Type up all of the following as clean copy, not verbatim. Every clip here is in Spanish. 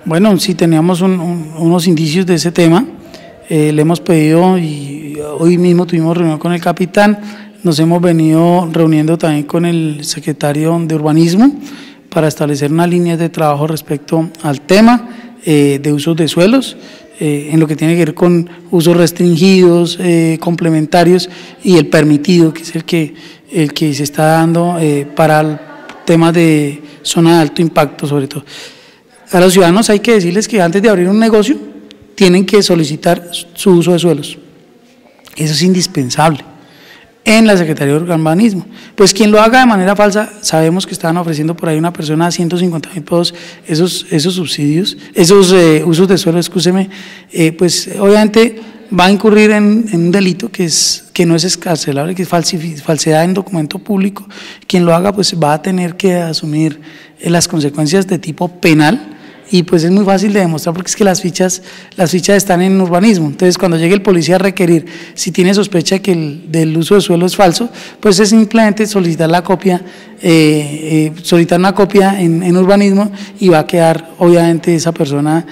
Bueno, sí teníamos unos indicios de ese tema, le hemos pedido y hoy mismo tuvimos reunión con el capitán, nos hemos venido reuniendo también con el secretario de Urbanismo para establecer unas líneas de trabajo respecto al tema de usos de suelos, en lo que tiene que ver con usos restringidos, complementarios y el permitido, que es el que se está dando para temas de zona de alto impacto sobre todo. A los ciudadanos hay que decirles que antes de abrir un negocio tienen que solicitar su uso de suelos. Eso es indispensable en la Secretaría de Urbanismo. Pues quien lo haga de manera falsa, sabemos que estaban ofreciendo por ahí una persona a 150.000 pesos esos subsidios, esos usos de suelo, excúseme, pues obviamente va a incurrir en un delito que no es excarcelable, que es falsedad en documento público. Quien lo haga pues va a tener que asumir las consecuencias de tipo penal. Y pues es muy fácil de demostrar porque es que las fichas están en urbanismo. Entonces, cuando llegue el policía a requerir, si tiene sospecha que del uso de suelo es falso, pues es simplemente solicitar la copia, solicitar una copia en urbanismo y va a quedar obviamente esa persona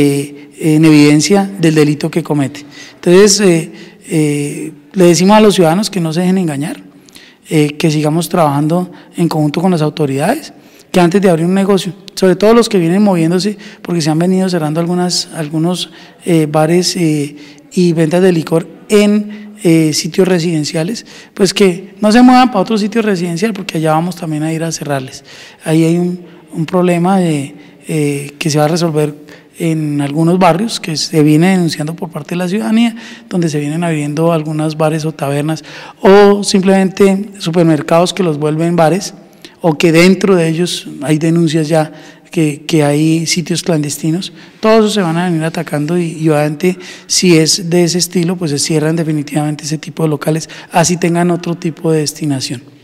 en evidencia del delito que comete. Entonces, le decimos a los ciudadanos que no se dejen engañar, que sigamos trabajando en conjunto con las autoridades, que antes de abrir un negocio, sobre todo los que vienen moviéndose, porque se han venido cerrando algunos bares y ventas de licor en sitios residenciales, pues que no se muevan para otro sitio residencial, porque allá vamos también a ir a cerrarles. Ahí hay un problema que se va a resolver en algunos barrios que se viene denunciando por parte de la ciudadanía, donde se vienen abriendo algunos bares o tabernas, o simplemente supermercados que los vuelven bares, o que dentro de ellos hay denuncias ya que hay sitios clandestinos. Todos esos se van a venir atacando y obviamente si es de ese estilo pues se cierran definitivamente ese tipo de locales, así tengan otro tipo de destinación.